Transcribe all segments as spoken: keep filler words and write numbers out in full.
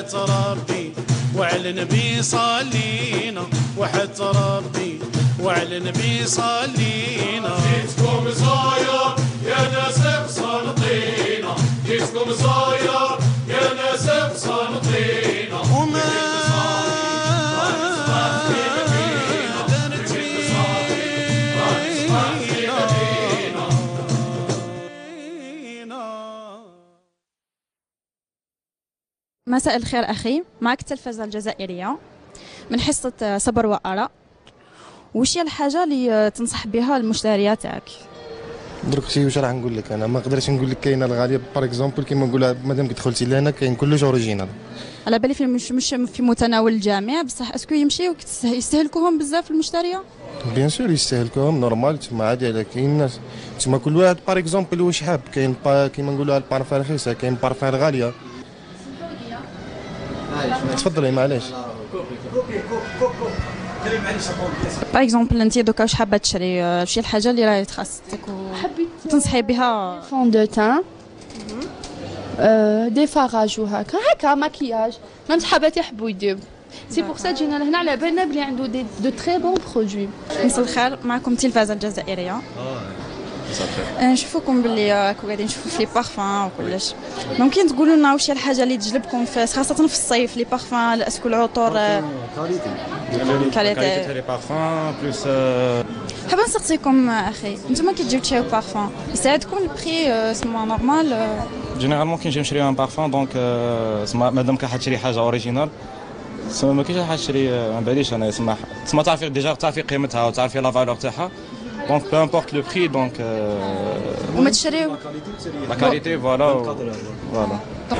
وحد ربي وعلى النبي صلينا، وحد ربي وعلى النبي صلينا. جيتكم صاير يا ناس بسلطينا، جيتكم صاير يا ناس بسلطينا. وما مساء الخير أخي، معك التلفزة الجزائرية من حصة صبر وآراء. وش هي الحاجة اللي تنصح بها المشترية تاعك؟ درك شي واش راح نقول لك، انا ما نقدرش نقول لك كاينه الغاليه باغ اكزومبل كيما نقولها مادام دخلتي لهنا كاين كلش اوريجينال. على بالي في مش مش في متناول الجميع، بصح اسكو يمشيو يستهلكوهم بزاف المشتريه؟ بيان سور يستهلكوهم نورمال، تما عادي. على كاين الناس تما كل واحد باغ اكزومبل واش حاب. كاين كيما نقولوها البارفان رخيصه، كاين بارفان غاليه. تفضلي معليش. باغ اكزومبل انت دوكا واش حابه تشري؟ شي الحاجه اللي راهي تخصك وتنصحي بها؟ فون دو تان، دي فاراج وهكا هكا ماكياج، ميم صحاباتي يحبوا يديروا. سي بور سا جينا لهنا على بالنا بلي عنده دي دو تري بون برودوي. مساء الخير، معكم التلفزه الجزائريه. نشوفوكم باللي راكم قاعدين تشوفوا في لي بارفان وكلش. ممكن تقولوا لنا واش هي الحاجه اللي تجلبكم في خاصه في الصيف؟ لي بارفان اسكو العطور كاليتي كاليتي لي بارفان بلوس. حابه نسقسيكم اخي، نتوما كي تجيو تشريو بارفان يساعدكم البري سما نورمال؟ جينيرالمون كي نجي نشري ان بارفان دونك سما مادام كان حتشري حاجه اوريجينال سما ما كاينش حتشري ما باليش انا سما سما تعرفي ديجا تعرفي قيمتها وتعرفي لا فالور تاعها. Donc peu importe le prix, donc وما تشريو la qualité, voilà, voilà.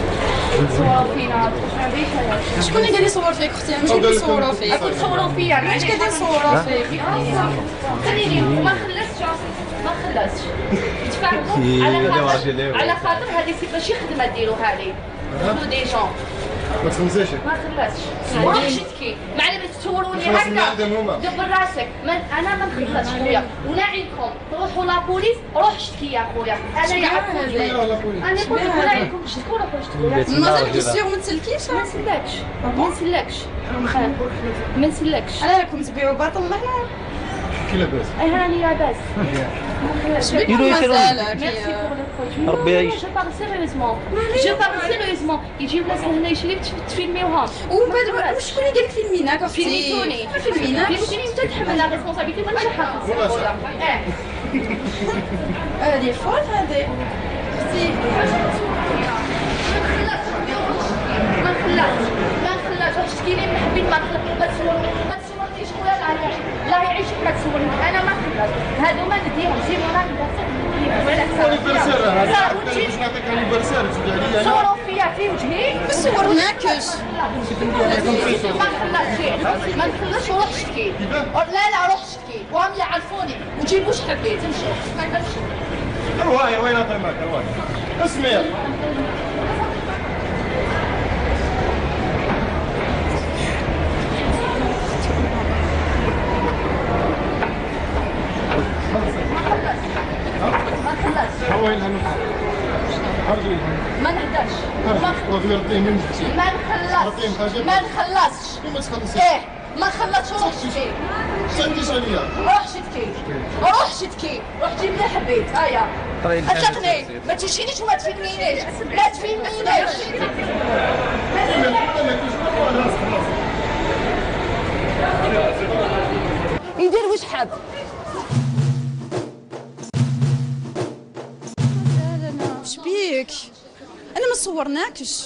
شكون اللي قاعد يصور فيك اختي؟ ماشي اللي يصوروا فيك. راكم تصوروا فيا، علاش قاعدين يصوروا فيك؟ خليني ما خلصتش ما خلصتش تفاهموا على خاطر على خاطر هذه سي ماشي خدمه ديروا هذه خذوا دي جون. ما تخلصيش؟ ما خلصتش واش تكي ما على بالك تصوروني هكا دبر راسك. انا ما نخلصش خويا وناعيكم روحوا لابوليس، روح اشتكي يا خويا انا يعرفوني. انا قلت لكم ناعيكم اشتكوا روحوا اشتكوا. مازال كيسيغ ما تسلكيش؟ ما نسلكش ما نسلكش ما نسلكش. انا راكم تبيعوا باطل لهنا؟ كي لاباس؟ اي راني لاباس. شبيكم مازال؟ ربي يعيش. جو بارل سيريوزمون جو بارل سيريوزمون يجيو ناس لهنا يشريو تفيلميوهم. ومن بعد شكون اللي قال لك فيلميناك اختي؟ فيلميتوني فيلميناك؟ فيلميتوني انت تحمل لا ريسبونسابيلتي مانيش حاطه. اه هذه فول هذه اختي. ما خلاش ما خلاش واش تشكيني من حبيت ما خلاش. ما تصورني ما تصورنيش خويا لا يعيش لا يعيش ما تصورني انا ما خلاش. هادو ما نديهم سيبو راك صوروا فيا في وجهي ما صورناكش. ما خلاش ما نخلصش وروح اشتكي. لا لا روح اشتكي وهم يعرفوني وجيبوا واش حبيت نشوف ما كنمشي. رواي وين طيماك رواي اسمير. ما نهداش ما نخلصش ما نخلصش. ايه ما نخلصش وروح شتكي. روح شتكي روح شتكي روح جيب لي حبيت. هيا اثقني ما تجينيش وما تفيدنيش لا تفيدنيش. يدير واش حاب. شبيك؟ انا ما صورناكش.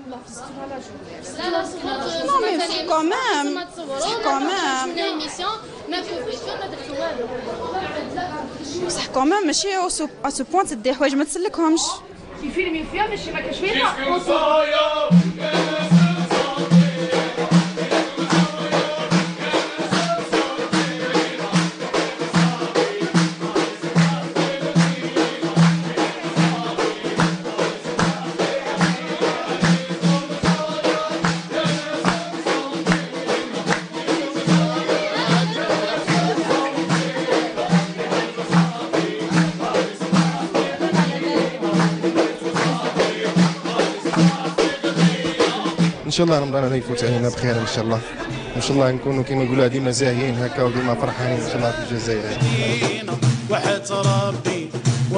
Non mais quand même, quand même. بصح quand même ماشي à ce point تدي حوايج ما تسلكهمش. يفيلمي فيها ماشي ما كاش فيها. ان شاء الله رمضان هذا يفوت علينا بخير ان شاء الله، ان شاء الله نكونوا كما نقولوا ديما زاهيين هكا وديما فرحانين ان شاء الله في الجزائر. وحياة ربي